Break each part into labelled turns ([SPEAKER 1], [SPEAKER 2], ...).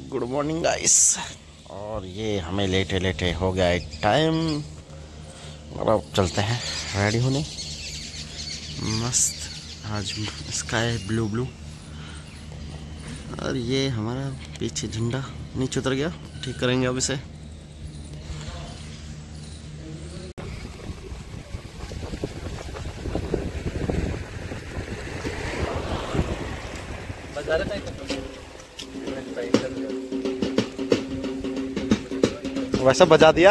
[SPEAKER 1] Good morning guys. और ये हमें लेटे लेटे हो गया एक टाइम और अब चलते हैं रेडी होने। मस्त आज स्काई ब्लू ब्लू और ये हमारा पीछे झंडा नीचे उतर गया, ठीक करेंगे अब इसे। वैसा बजा दिया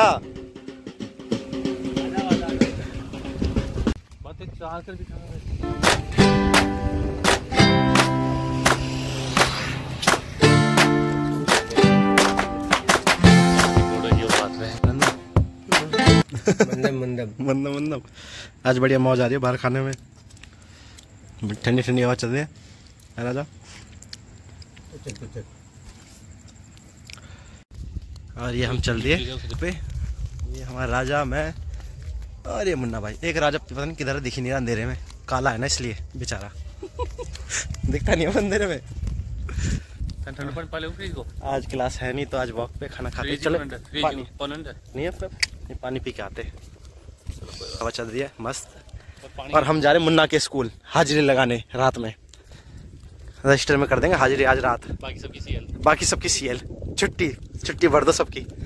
[SPEAKER 1] मंदम। आज बढ़िया मौज आ रही है बाहर खाने में, ठंडी ठंडी हवा चल रही है राजा। और ये हम चल दिए पे, ये हमारा राजा, मैं और ये मुन्ना भाई। एक राजा पता नहीं किधर दिख ही नहीं रहा अंधेरे में, काला है ना इसलिए बेचारा दिखता नहीं है अंधेरे में। आज क्लास है नहीं तो आज वॉक पे खाना खाते चले। पानी नहीं है फिर पानी पी के आते। हवा चल रही है मस्त और हम जा रहे हैं मुन्ना के स्कूल हाजिरी लगाने। रात में रजिस्टर में कर देंगे हाजिरी आज रात। बाकी सबकी सीएल छुट्टी भर दो सबकी।